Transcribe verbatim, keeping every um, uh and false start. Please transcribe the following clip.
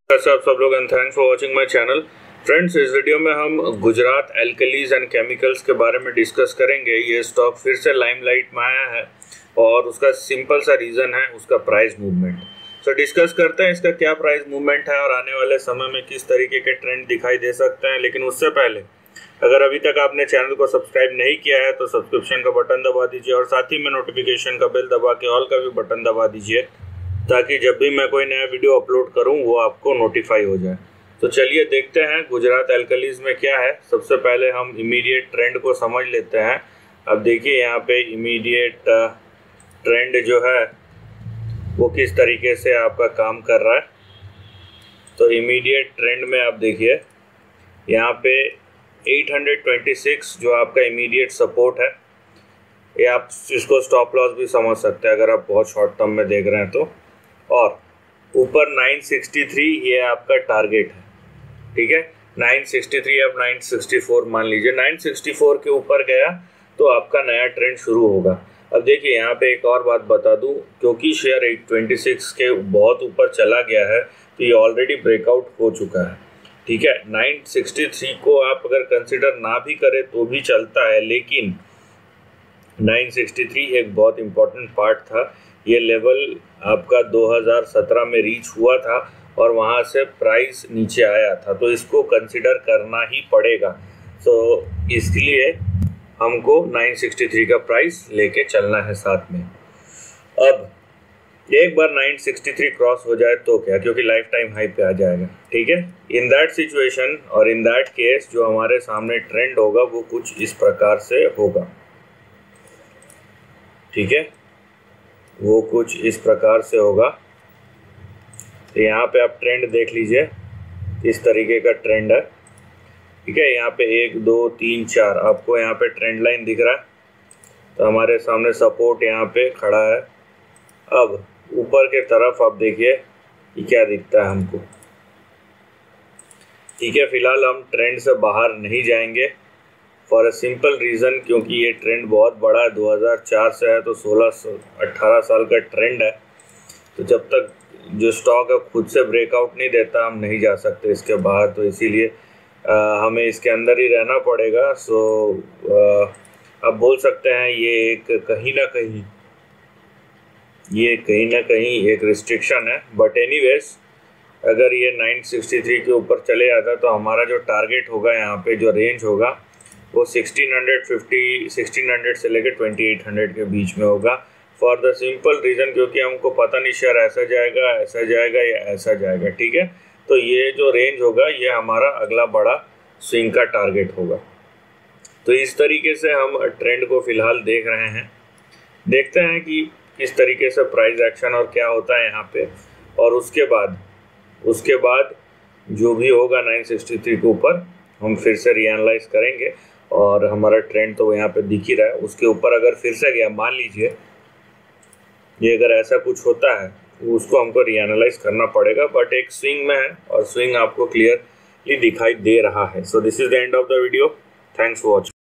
कैसे आप सब लोग and thanks for watching my channel. Friends, इस वीडियो में हम गुजरात एल्कलीज एंड केमिकल्स के बारे में डिस्कस करेंगे। ये स्टॉक फिर से लाइमलाइट में आया है और उसका सिंपल सा रीज़न है उसका प्राइस मूवमेंट। सो डिस्कस करते हैं इसका क्या प्राइस मूवमेंट है और आने वाले समय में किस तरीके के ट्रेंड दिखाई दे सकते हैं। लेकिन उससे पहले अगर अभी तक आपने चैनल को सब्सक्राइब नहीं किया है तो सब्सक्रिप्शन का बटन दबा दीजिए और साथ ही में नोटिफिकेशन का बेल दबा के ऑल का भी बटन दबा दीजिए ताकि जब भी मैं कोई नया वीडियो अपलोड करूं वो आपको नोटिफाई हो जाए। तो चलिए देखते हैं गुजरात एल्कलीज में क्या है। सबसे पहले हम इमीडिएट ट्रेंड को समझ लेते हैं। अब देखिए यहाँ पे इमीडिएट ट्रेंड जो है वो किस तरीके से आपका काम कर रहा है। तो इमीडिएट ट्रेंड में आप देखिए यहाँ पे आठ सौ छब्बीस जो आपका इमीडिएट सपोर्ट है, ये आप इसको स्टॉप लॉस भी समझ सकते हैं अगर आप बहुत शॉर्ट टर्म में देख रहे हैं तो। और ऊपर नौ सौ तिरसठ ये आपका टारगेट है, ठीक है। नौ सौ तिरसठ अब नौ सौ चौंसठ मान लीजिए, नौ सौ चौंसठ के ऊपर गया तो आपका नया ट्रेंड शुरू होगा। अब देखिए यहाँ पे एक और बात बता दूं, क्योंकि शेयर आठ सौ छब्बीस के बहुत ऊपर चला गया है तो ये ऑलरेडी ब्रेकआउट हो चुका है, ठीक है। नौ सौ तिरसठ को आप अगर कंसिडर ना भी करें तो भी चलता है, लेकिन नौ सौ तिरसठ एक बहुत इम्पोर्टेंट पार्ट था। ये लेवल आपका दो हज़ार सत्रह में रीच हुआ था और वहाँ से प्राइस नीचे आया था, तो इसको कंसिडर करना ही पड़ेगा। तो इसलिए हमको नौ सौ तिरसठ का प्राइस लेके चलना है साथ में। अब एक बार नौ सौ तिरसठ क्रॉस हो जाए तो क्या, क्योंकि लाइफ टाइम हाई पे आ जाएगा, ठीक है। इन दैट सिचुएशन और इन दैट केस जो हमारे सामने ट्रेंड होगा वो कुछ इस प्रकार से होगा, ठीक है। वो कुछ इस प्रकार से होगा। तो यहाँ पे आप ट्रेंड देख लीजिए, इस तरीके का ट्रेंड है, ठीक है। यहाँ पे एक दो तीन चार आपको यहाँ पे ट्रेंड लाइन दिख रहा है। तो हमारे सामने सपोर्ट यहाँ पे खड़ा है। अब ऊपर के तरफ आप देखिए ये क्या दिखता है हमको, ठीक है। फिलहाल हम ट्रेंड से बाहर नहीं जाएंगे फॉर अ सिंपल रीज़न, क्योंकि ये ट्रेंड बहुत बड़ा है, दो हज़ार चार से है तो सोलह अट्ठारह साल का ट्रेंड है। तो जब तक जो स्टॉक है खुद से ब्रेकआउट नहीं देता हम नहीं जा सकते इसके बाहर, तो इसीलिए हमें इसके अंदर ही रहना पड़ेगा। सो आ, आप बोल सकते हैं ये एक कहीं ना कहीं ये कहीं ना कहीं एक रिस्ट्रिक्शन है। बट एनीवेज अगर ये नौ सौ तिरसठ के ऊपर चले जाता तो हमारा जो टारगेट होगा, यहाँ पे जो रेंज होगा वो सोलह सौ पचास सोलह सौ से लेकर अट्ठाईस सौ के बीच में होगा। फॉर द सिंपल रीज़न क्योंकि हमको पता नहीं शेयर ऐसा जाएगा ऐसा जाएगा या ऐसा जाएगा, ठीक है। तो ये जो रेंज होगा ये हमारा अगला बड़ा स्विंग का टारगेट होगा। तो इस तरीके से हम ट्रेंड को फ़िलहाल देख रहे हैं। देखते हैं कि किस तरीके से प्राइस एक्शन और क्या होता है यहाँ पे, और उसके बाद उसके बाद जो भी होगा नौ सौ तिरसठ के ऊपर हम फिर से रीएनालाइज करेंगे। और हमारा ट्रेंड तो यहाँ पे दिख ही रहा है, उसके ऊपर अगर फिर से गया, मान लीजिए ये अगर ऐसा कुछ होता है तो उसको हमको रीएनालाइज करना पड़ेगा। बट एक स्विंग में है और स्विंग आपको क्लियरली दिखाई दे रहा है। So this is the end of the video. Thanks for watching.